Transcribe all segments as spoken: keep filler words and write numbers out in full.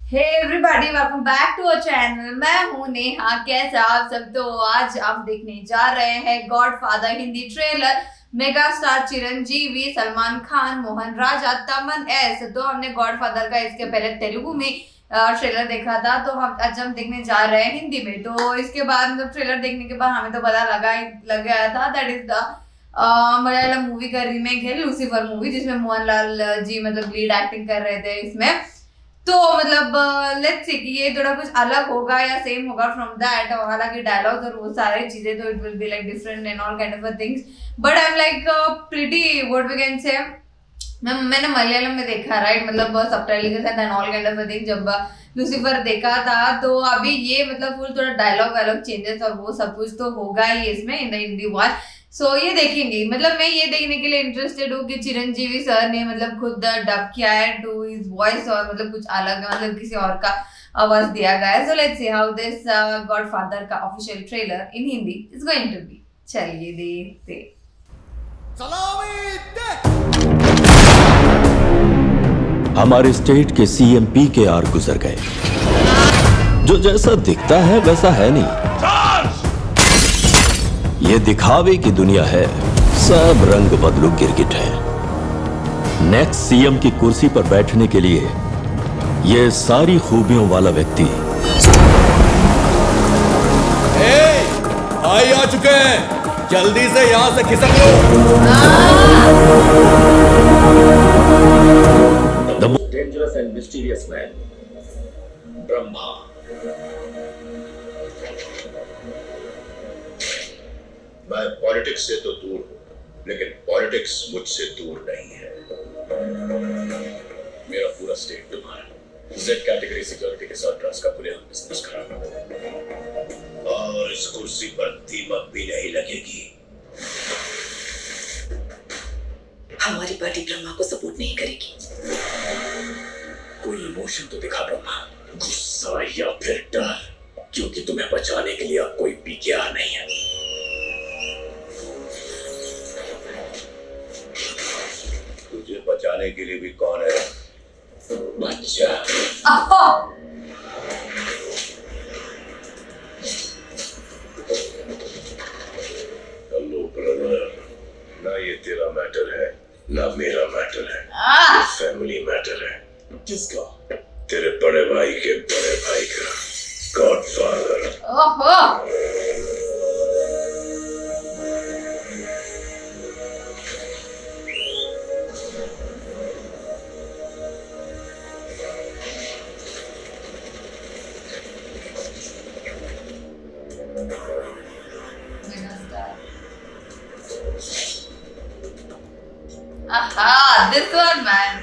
Hey everybody, welcome back to our channel. मैं हूं नेहा। कैसे आप सब? तो आज आप देखने जा रहे हैं Godfather Hindi trailer. Mega star Chiranjeevi, Salman Khan, Mohan Raja, Thaman S. तो हमने गॉडफादर का इसके पहले तेलुगु में ट्रेलर देखा था, तो हम आज हम देखने जा रहे हैं हिंदी में। तो इसके बाद मतलब ट्रेलर देखने के बाद हमें तो पता लगा लग गया था that is the Malayalam movie का रीमेक है, लूसीफर मूवी, जिसमें मोहनलाल जी मतलब लीड एक्टिंग कर रहे थे इसमें। तो मतलब लेट्स सी कि ये थोड़ा कुछ अलग होगा या सेम होगा फ्रॉम दैट। हालांकि डायलॉग्स और वो सारी चीजें तो it will be like different and all kind of things, but I am like pretty what we can say. मैं मैंने मलयालम में देखा, राइट, मतलब सबटाइटल के साथ and all kind of thing. जब लूसीफर देखा था तो अभी ये मतलब फुल थोड़ा डायलॉग वायलॉग चेंजेस और वो सब कुछ तो होगा ही इसमें in the Hindi one. So so, ये देखेंगे। मतलब मैं ये देखने के लिए इंटरेस्टेड हूँ कि चिरंजीवी सर ने मतलब खुद डब किया है टू हिज वॉइस और मतलब कुछ अलग मतलब किसी और का आवाज दिया गया है। So let's see how this Godfather का official trailer in Hindi is going to be. चलिए देखते। हमारे स्टेट के सीएम पी के आर गुजर गए। जो जैसा दिखता है वैसा है नहीं। ये दिखावे की दुनिया है, सब रंग बदलू गिरगिट है। नेक्स्ट सीएम की कुर्सी पर बैठने के लिए ये सारी खूबियों वाला व्यक्ति ए, भाई आ चुके हैं, जल्दी से यहां से खिसक लो। The most dangerous and mysterious man, Brahma. मैं पॉलिटिक्स से तो दूर हूं, लेकिन पॉलिटिक्स मुझसे दूर नहीं है। मेरा पूरा स्टेट तुम्हारा जेड कैटेगरी सिक्योरिटी के साथ ट्रस्ट का खुलेआम बिजनेस खराब, और इस कुर्सी पर दीमक भी नहीं लगेगी। हमारी पार्टी ब्रह्मा को सपोर्ट नहीं करेगी। कोई इमोशन तो दिखा ब्रह्मा, गुस्सा या फिर डर, क्योंकि तुम्हें बचाने के लिए अब कोई पीकेआर नहीं है। तुझे बचाने के लिए भी कौन है? बच्चा। हेलो ब्रदर, ना ये तेरा मैटर है ना मेरा मैटर है, ये फैमिली मैटर है। किसका? तेरे बड़े भाई के बड़े भाई का, Godfather. Aha, this one, man.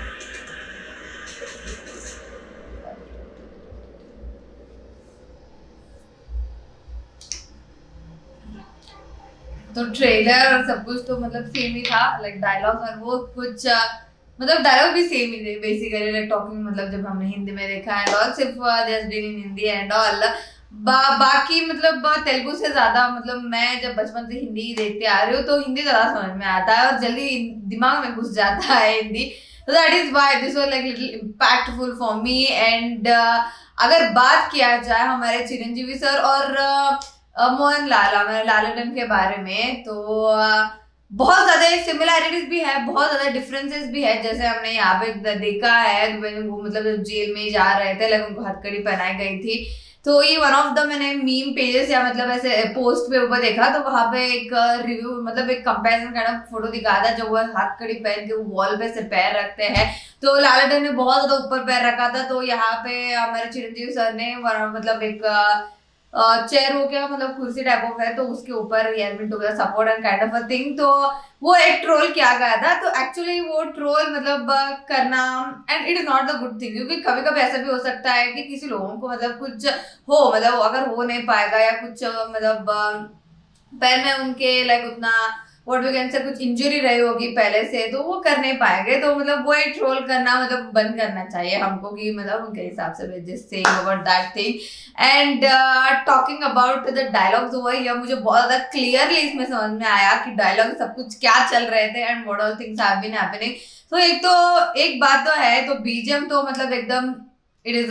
तो ट्रेलर और सब कुछ तो मतलब सेम ही था, लाइक डायलॉग और वो कुछ मतलब डायलॉग भी सेम ही थे बेसिकली, लाइक टॉकिंग मतलब जब हमने हिंदी में देखा एंड ऑल, सिर्फ just been in Hindi and all. बा, बाकी मतलब तेलुगु से ज्यादा मतलब मैं जब बचपन से हिंदी देखते आ रही हूँ तो हिंदी ज्यादा समझ में आता है और जल्दी दिमाग में घुस जाता है हिंदी। तो that is why this was like little impactful for me. And अगर बात किया जाए हमारे चिरंजीवी सर और uh, मोहन लाल हमारे लालटेन के बारे में, तो uh, बहुत ज्यादा सिमिलैरिटीज भी है, बहुत ज्यादा डिफरेंसेस भी है। जैसे हमने यहाँ पे देखा है वो मतलब जब जेल में जा रहे थे, लाइक उनको हथकड़ी पहनाई गई थी, तो ये वन ऑफ द मैंने मीम पेजेस या मतलब ऐसे पोस्ट पे ऊपर देखा, तो वहां पे एक रिव्यू मतलब एक कंपैरिजन काइंड ऑफ फोटो दिखाया था, जो वो हाथकड़ी पहन के वो वॉल पे से पैर रखते हैं, तो लालटेन ने बहुत ज्यादा ऊपर पैर रखा था। तो यहाँ पे हमारे चिरंजीवी सर ने मतलब एक चेयर हो गया मतलब कुर्सी टाइप ऑफ है, तो उसके ऊपर support and kind of a thing, तो वो एक ट्रोल किया गया था। तो एक्चुअली वो ट्रोल मतलब करना and it is not the good thing, क्योंकि कभी कभी ऐसा भी हो सकता है कि किसी लोगों को मतलब कुछ हो मतलब अगर हो नहीं पाएगा या कुछ मतलब पैर में उनके लाइक उतना व्हाट वी कैन से कुछ इंजरी रही होगी पहले से, तो वो कर नहीं पाएंगे। तो मतलब वो एक ट्रोल करना मतलब बंद करना चाहिए हमको, कि मतलब उनके हिसाब से just saying about that thing. And talking about the dialogues हुआ, यह मुझे बहुत ज्यादा क्लियरली इसमें समझ में आया कि डायलॉग सब कुछ क्या चल रहे थे and what all things have been happening. तो एक तो एक बात तो है, तो बीजीएम तो मतलब एकदम it is like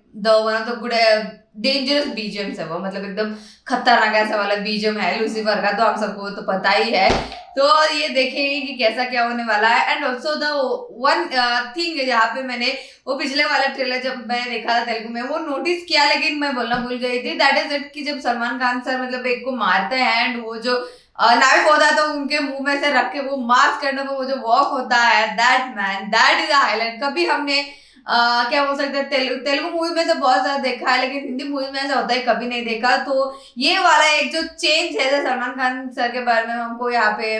the one of the good dangerous BGMs है वो, मतलब एकदम खतरनाक ऐसा वाला बीजीएम है लूसीफर का, तो हम सबको तो पता ही है। तो ये देखेंगे कि कैसा क्या होने वाला है। And also the one thing जहाँ पे मैंने वो पिछले वाला ट्रेलर जब मैंने देखा था तेलुगु में वो नोटिस किया, लेकिन मैं बोलना भूल गई थी, दैट इज इट कि जब सलमान खान सर मतलब एक को मारते हैं एंड वो जो नाइफ होता है तो उनके मुंह में से रख के वो मास्क करने पर वो जो वॉक होता है, that man that is a highlight. कभी हमने Uh, क्या बोल सकते हैं तेलुगु तेलुगु मूवी में तो बहुत ज्यादा देखा है, लेकिन हिंदी मूवी में ऐसा होता है कभी नहीं देखा। तो ये वाला एक जो चेंज है सलमान खान सर के बारे में हमको यहाँ पे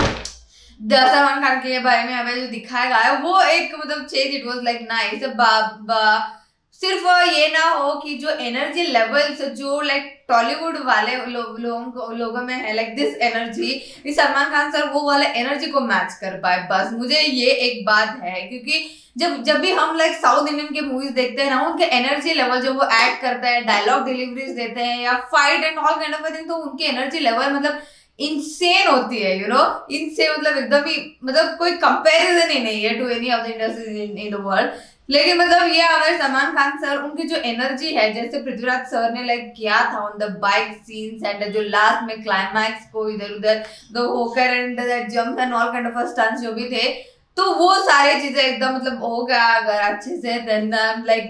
सलमान खान के बारे में हमें जो दिखाया गया है वो एक मतलब change, it was like nice. सिर्फ ये ना हो कि जो एनर्जी लेवल्स जो लाइक टॉलीवुड वाले लो, लोगों को लोगों में है like this energy, Salman Khan sir वो वाले एनर्जी को मैच कर पाए, बस मुझे ये एक बात है। क्योंकि जब जब भी हम लाइक साउथ इंडियन के मूवीज देखते हैं ना, उनके एनर्जी लेवल जो वो ऐड करते हैं, डायलॉग डिलीवरीज देते हैं या fight and all kind of thing, तो उनकी एनर्जी लेवल मतलब इंसेन होती है, यू नो इनसे मतलब एकदम ही मतलब कोई कंपैरिजन ही नहीं है to any of the industries in the world. लेकिन मतलब ये अगर सलमान खान सर उनकी जो एनर्जी है जैसे पृथ्वीराज सर ने लाइक किया था on the bike scenes and जो लास्ट में क्लाइमैक्स को इधर उधर द होकर and that jump and all kind of stunts जो भी थे, तो वो सारी चीजें एकदम मतलब हो गया अगर अच्छे से, देन लाइक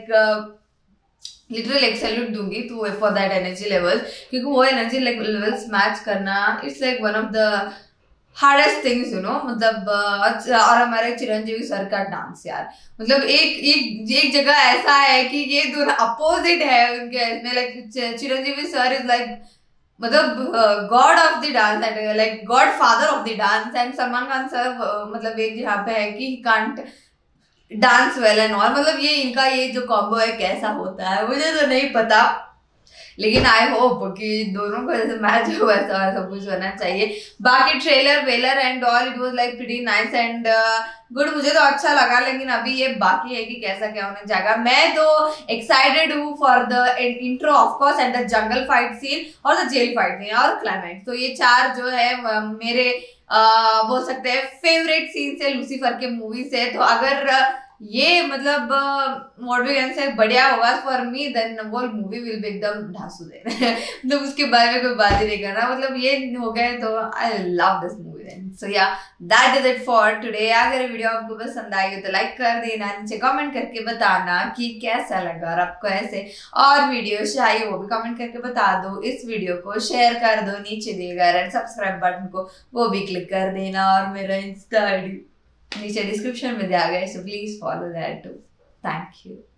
लिटरली एक सैल्यूट दूंगी तो फॉर दैट एनर्जी लेवल, क्योंकि वो एनर्जी लेवल्स मैच करना it's like one of the hardest things you know. मतलब और हमारे चिरंजीवी सर का डांस यार, मतलब एक एक एक जगह ऐसा है कि ये दोनों अपोजिट है उनके इसमें, like Chiranjeevi sir is like मतलब god of the dance and like god father of the dance, and Salman Khan sir मतलब एक यहाँ पे है कि can't dance well and all, मतलब ये इनका ये जो कॉम्बो है कैसा होता है मुझे तो नहीं पता, लेकिन आई होप कि दोनों को जैसे मैच हो वैसा सब कुछ होना चाहिए। बाकी ट्रेलर वेलर and all it was like pretty nice and good, मुझे तो अच्छा लगा, लेकिन अभी ये बाकी है कि कैसा क्या होने जाएगा। मैं तो एक्साइटेड हूँ for the intro of course and the jungle fight scene और द जेल फाइट सीन और क्लाइमैक्स, तो ये चार जो है मेरे बोल सकते हैं फेवरेट सीन है लूसीफर के मूवी से। तो अगर ये मतलब व्हाट से बढ़िया होगा फॉर मी, देन वो मूवी विल बी एकदम ढासू दे मतलब उसके बारे में कोई बात ही नहीं करना, मतलब ये हो गए तो I love this movie then. So yeah that is it for today. अगर वीडियो आपको पसंद आई हो तो लाइक कर देना, नीचे कमेंट करके बताना कि कैसा लगा और आपको ऐसे और वीडियो चाहिए वो भी कमेंट करके बता दो। इस वीडियो को शेयर कर दो, नीचे दिए गए रेड सब्सक्राइब बटन को वो भी क्लिक कर देना, और मेरा इंस्टा आईडी नीचे डिस्क्रिप्शन में दिया गया है, so please follow that too. Thank you.